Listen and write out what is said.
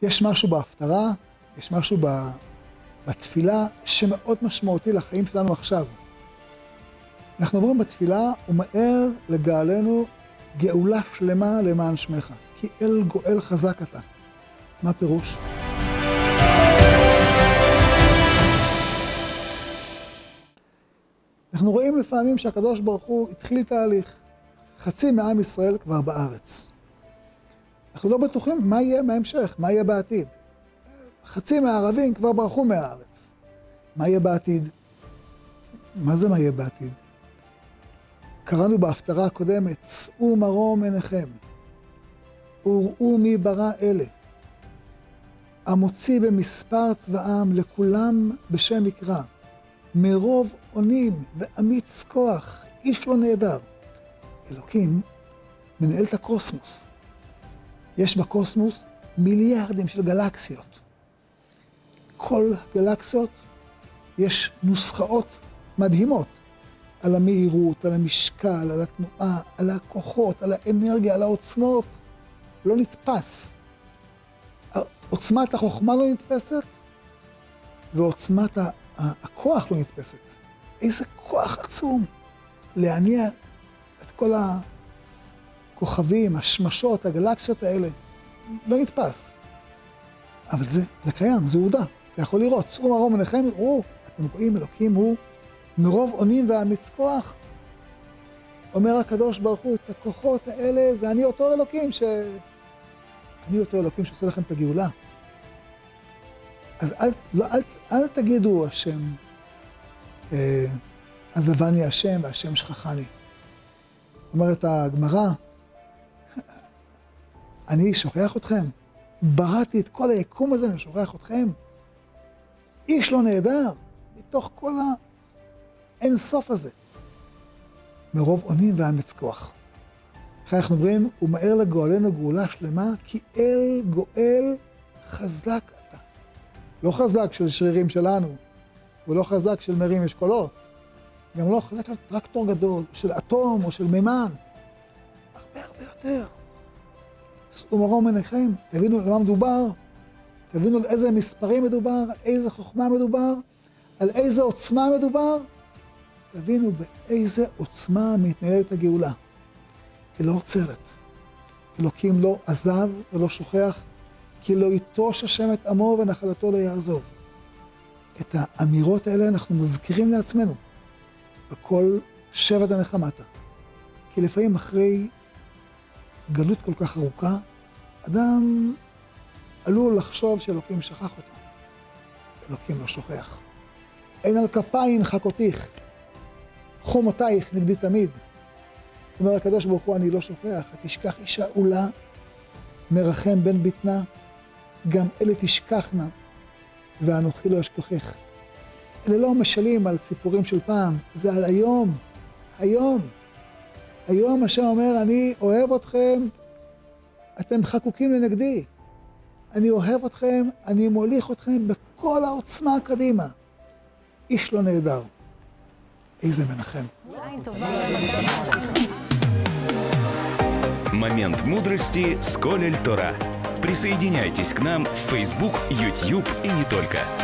יש משהו בהפטרה, יש משהו בתפילה שמאוד משמעותי לחיים שלנו עכשיו. אנחנו אומרים בתפילה, ומהר לגאלנו גאולה שלמה למען שמך, כי אל גואל חזק אתה. מה פירוש? אנחנו רואים לפעמים שהקדוש ברוך הוא התחיל תהליך. חצי מעם ישראל כבר בארץ. אנחנו לא בטוחים מה יהיה בהמשך, מה יהיה בעתיד. חצי מהערבים כבר ברחו מהארץ. מה יהיה בעתיד? מה זה מה יהיה בעתיד? קראנו בהפטרה הקודמת, שאו מרום עיניכם, וראו מי ברא אלה, המוציא במספר צבאם לכולם בשם יקרא, מרוב אונים ואמיץ כוח, איש לא נהדר. אלוקים מנהל את הקוסמוס. יש בקוסמוס מיליארדים של גלקסיות. כל גלקסיות יש נוסחאות מדהימות על המהירות, על המשקל, על התנועה, על הכוחות, על האנרגיה, על העוצמות. לא נתפס. עוצמת החוכמה לא נתפסת, ועוצמת הכוח לא נתפסת. איזה כוח עצום להניע את כל הכוכבים, השמשות, הגלקסיות האלה. לא נתפס. אבל זה קיים, זה עובדה. אתה יכול לראות, שאו מרום עיניכם, ראו, אתם רואים, אלוקים הוא מרוב אונים ואמיץ כוח. אומר הקדוש ברוך הוא, את הכוחות האלה, זה אני אותו אלוקים שעושה לכם את הגאולה. אז אל תגידו השם, עזבני השם והשם שכחני. אומרת הגמרא, אני שוכח אתכם, בראתי את כל היקום הזה, אני שוכח אתכם. איש לא נהדר, מתוך כל האין סוף הזה. מרוב אונים ואמיץ כוח. אחרי אנחנו אומרים, ומהר לגואלנו גאולה שלמה, כי אל גואל חזק אתה. לא חזק של שרירים שלנו, ולא חזק של מרים אשכולות. גם לא חזק של טרקטור גדול, של אטום או של מימן. הרבה יותר. שאו מרום עיניכם, תבינו על מה מדובר, תבינו על איזה מספרים מדובר, על איזה חוכמה מדובר, על איזה עוצמה מדובר. תבינו באיזה עוצמה מתנהלת הגאולה. היא לא עוצרת. אלוקים לא עזב ולא שוכח, כי לא יטוש השם את עמו ונחלתו לא יעזוב. את האמירות האלה אנחנו מזכירים לעצמנו, בכל שבט הנחמתה. כי לפעמים אחרי גלות כל כך ארוכה, אדם עלול לחשוב שאלוקים שכח אותו. אלוקים לא שוכח. אין על כפיים חכותיך, חומותייך נגדי תמיד. אומר הקדוש ברוך הוא, אני לא שוכח, תשכח אישה עולה, מרחם בן ביתנה, גם אלה תשכחנה, ואנוכי לא אשכחך. אלה לא משלים על סיפורים של פעם, זה על היום, היום. היום השם אומר, אני אוהב אתכם, אתם חקוקים לנגדי. אני אוהב אתכם, אני מוליך אתכם בכל העוצמה קדימה. איש לא נהדר. איזה מנחם. Момент мудрости с Колель Тора. Присоединяйтесь к нам в Facebook, YouTube и не только.